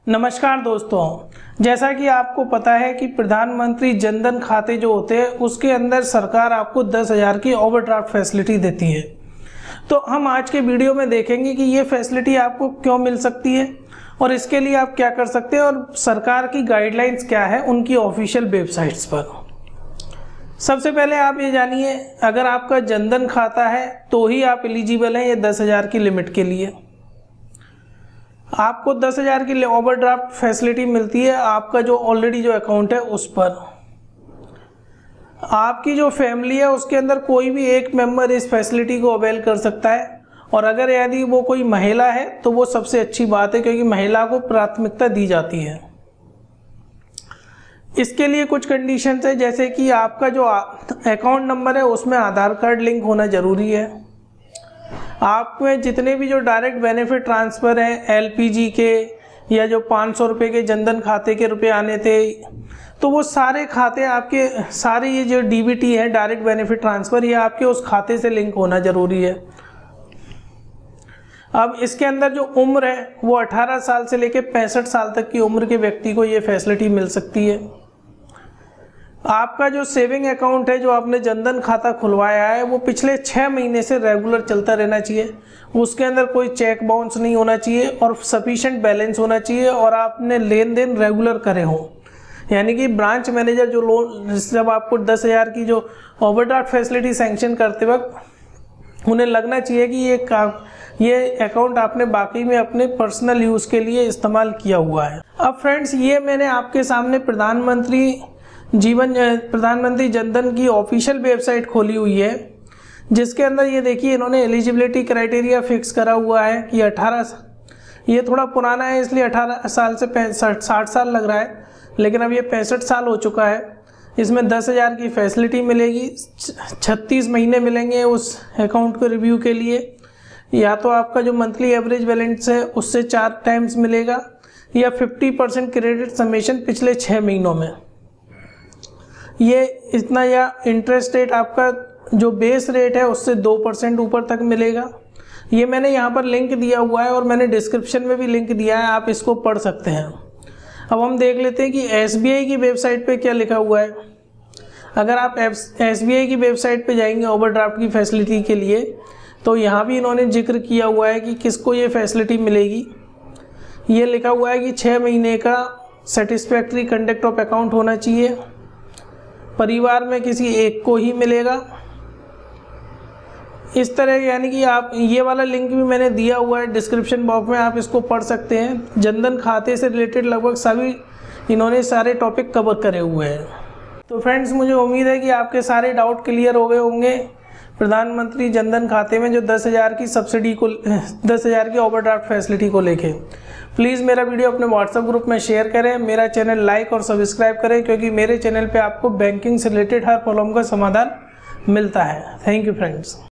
नमस्कार दोस्तों, जैसा कि आपको पता है कि प्रधानमंत्री जनधन खाते जो होते हैं उसके अंदर सरकार आपको 10,000 की ओवरड्राफ्ट फैसिलिटी देती है। तो हम आज के वीडियो में देखेंगे कि ये फैसिलिटी आपको क्यों मिल सकती है और इसके लिए आप क्या कर सकते हैं और सरकार की गाइडलाइंस क्या है उनकी ऑफिशियल वेबसाइट्स पर। सबसे पहले आप ये जानिए, अगर आपका जनधन खाता है तो ही आप एलिजिबल हैं ये 10,000 की लिमिट के लिए। आपको 10,000 की ओवरड्राफ्ट फैसिलिटी मिलती है आपका जो ऑलरेडी जो अकाउंट है उस पर। आपकी जो फैमिली है उसके अंदर कोई भी एक मेंबर इस फैसिलिटी को अवेल कर सकता है और अगर यदि वो कोई महिला है तो वो सबसे अच्छी बात है, क्योंकि महिला को प्राथमिकता दी जाती है। इसके लिए कुछ कंडीशंस है, जैसे कि आपका जो अकाउंट नंबर है उसमें आधार कार्ड लिंक होना जरूरी है। आप में जितने भी जो डायरेक्ट बेनिफिट ट्रांसफ़र हैं एलपीजी के या जो 500 रुपये के जनधन खाते के रुपए आने थे, तो वो सारे खाते आपके सारे ये जो डीबीटी है डायरेक्ट बेनिफिट ट्रांसफ़र, ये आपके उस खाते से लिंक होना ज़रूरी है। अब इसके अंदर जो उम्र है वो 18 साल से लेकर 65 साल तक की उम्र के व्यक्ति को ये फैसिलिटी मिल सकती है। आपका जो सेविंग अकाउंट है, जो आपने जनधन खाता खुलवाया है, वो पिछले 6 महीने से रेगुलर चलता रहना चाहिए। उसके अंदर कोई चेक बाउंस नहीं होना चाहिए और सफिशिएंट बैलेंस होना चाहिए और आपने लेन देन रेगुलर करे हों। यानी कि ब्रांच मैनेजर जो लोन जब आपको 10,000 की जो ओवरड्राफ्ट फैसिलिटी सैंक्शन करते वक्त उन्हें लगना चाहिए कि ये अकाउंट आपने बाकी में अपने पर्सनल यूज़ के लिए इस्तेमाल किया हुआ है। अब फ्रेंड्स, ये मैंने आपके सामने प्रधानमंत्री जनधन की ऑफिशियल वेबसाइट खोली हुई है, जिसके अंदर ये देखिए इन्होंने एलिजिबिलिटी क्राइटेरिया फिक्स करा हुआ है कि 18, ये थोड़ा पुराना है इसलिए 18 साल से 60 साल लग रहा है, लेकिन अब ये 65 साल हो चुका है। इसमें 10,000 की फैसिलिटी मिलेगी, 36 महीने मिलेंगे उस अकाउंट को रिव्यू के लिए। या तो आपका जो मंथली एवरेज बैलेंस है उससे 4 टाइम्स मिलेगा या 50% क्रेडिट समेशन पिछले 6 महीनों में, ये इतना, या इंटरेस्ट रेट आपका जो बेस रेट है उससे 2% ऊपर तक मिलेगा। ये मैंने यहाँ पर लिंक दिया हुआ है और मैंने डिस्क्रिप्शन में भी लिंक दिया है, आप इसको पढ़ सकते हैं। अब हम देख लेते हैं कि एसबीआई की वेबसाइट पे क्या लिखा हुआ है। अगर आप एसबीआई की वेबसाइट पे जाएंगे ओवरड्राफ्ट की फैसिलिटी के लिए, तो यहाँ भी इन्होंने जिक्र किया हुआ है कि किसको ये फैसिलिटी मिलेगी। ये लिखा हुआ है कि 6 महीने का सेटिस्फैक्ट्री कंडक्ट ऑफ अकाउंट होना चाहिए, परिवार में किसी एक को ही मिलेगा। इस तरह, यानी कि आप ये वाला लिंक भी मैंने दिया हुआ है डिस्क्रिप्शन बॉक्स में, आप इसको पढ़ सकते हैं। जनधन खाते से रिलेटेड लगभग सभी इन्होंने सारे टॉपिक कवर करे हुए हैं। तो फ्रेंड्स, मुझे उम्मीद है कि आपके सारे डाउट क्लियर हो गए होंगे प्रधानमंत्री जनधन खाते में जो 10,000 की सब्सिडी को 10,000 की ओवरड्राफ्ट फैसिलिटी को लेके। प्लीज़ मेरा वीडियो अपने व्हाट्सएप ग्रुप में शेयर करें, मेरा चैनल लाइक और सब्सक्राइब करें, क्योंकि मेरे चैनल पे आपको बैंकिंग से रिलेटेड हर प्रॉब्लम का समाधान मिलता है। Thank you friends.